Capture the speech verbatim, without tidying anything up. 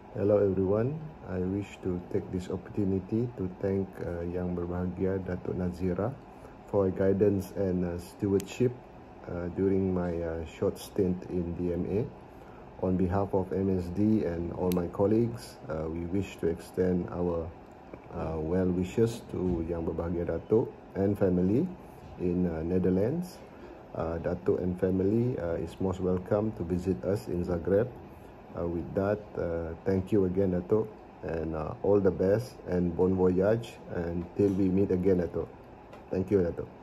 Hello everyone, I wish to take this opportunity to thank uh, Yang Berbahagia Datuk Nazira for her guidance and uh, stewardship uh, during my uh, short stint in D M A. On behalf of M S D and all my colleagues, uh, we wish to extend our uh, well wishes to Yang Berbahagia Datuk and family in uh, Netherlands. Uh, Datuk and family uh, is most welcome to visit us in Zagreb. Uh, with that, uh, thank you again, Datuk, and uh, all the best and bon voyage until we meet again, Datuk. Thank you, Datuk.